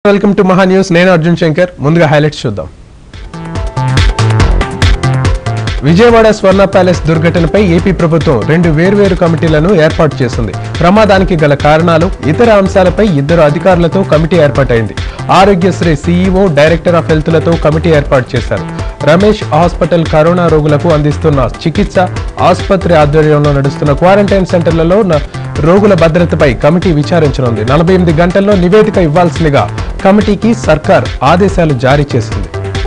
Welcome to మహా news. నేను అర్జున్ శంకర్. ముందుగా హైలైట్స్ చూద్దాం. విజయవాడ స్వర్ణ ప్యాలెస్ దుర్ఘటనపై ఏపీ ప్రభుత్వం 2 వేర్వేరు కమిటీలను ఏర్పాటు చేసింది. ప్రమాదానికి గల కారణాలు, ఇతర అంశాలపై 2 అధికారులతో కమిటీ ఏర్పాటైంది. ఆరోగ్యశ్రీ సీఈఓ, డైరెక్టర్ ఆఫ్ హెల్త్లతో కమిటీ ఏర్పాటు చేశారు. రమేష్ హాస్పిటల్ కరోనా రోగులకు అందిస్తున్న చికిత్స, ఆసుపత్రి ఆధ్వర్యంలో నడుస్తున్న క్వారంటైన్ సెంటర్లలో రోగుల భద్రతపై కమిటీ విచారించనుంది. 48 గంటల్లో నివేదిక ఇవ్వాల్సిందిగా కమిటీకి సర్కార్ ఆదేశాలు జారీ చేసింది.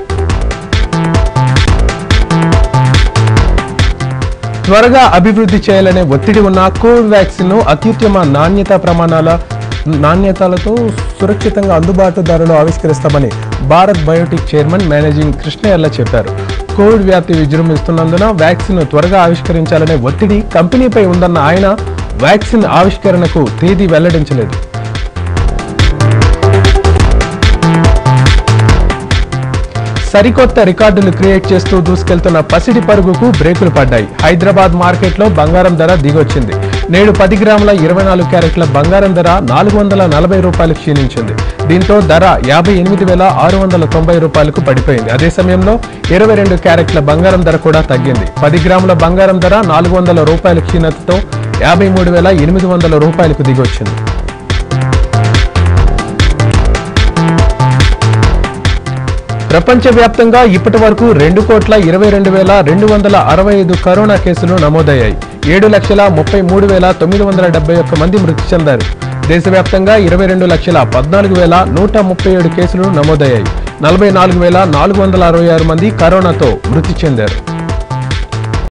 త్వరగా అభివృద్ధి చేయాలనే ఒత్తిడి ఉన్న కోవిడ్ వ్యాక్సిన్ ను అత్యుత్తమ నాణ్యతలతో సురక్షితంగా అందుబాటు ధరలో ఆవిష్కరిస్తామని Bharat Biotech chairman managing Krishnaiah చెప్పారు. కోవిడ్ వ్యాప్తి విజృంభిస్తున్నందున వ్యాక్సిన్ త్వరగా ఆవిష్కరించాలనే ఒత్తిడి కంపెనీపై ఉందన్న ఆయన వ్యాక్సిన్ ఆవిష్కరణకు తేదీ వెల్లడించలేదు. సరికొత్త రికార్డులు క్రియేట్ చేస్తూ దూసుకెళ్తున్న పసిడి పరుగుకు బ్రేకులు పడ్డాయి. హైదరాబాద్ మార్కెట్లో బంగారం ధర దిగొచ్చింది. నేడు 10 గ్రాముల 24 క్యారెట్ల బంగారం ధర 440 రూపాయలు క్షీణించింది. దీంతో ధర 58,690 రూపాయలకు పడిపోయింది. అదే సమయంలో 22 క్యారెట్ల బంగారం ధర కూడా తగ్గింది. 10 గ్రాముల బంగారం ధర 400 రూపాయల క్షీణతతో 53,800 రూపాయలకు దిగొచ్చింది. ప్రపంచవ్యాప్తంగా ఇప్పటి వరకు 2,22,265 కరోనా కేసులు నమోదయ్యాయి. 7,33,971 మంది మృతి చెందారు. దేశవ్యాప్తంగా 22,14,137 కేసులు నమోదయ్యాయి. 44,466 మంది కరోనాతో మృతి చెందారు.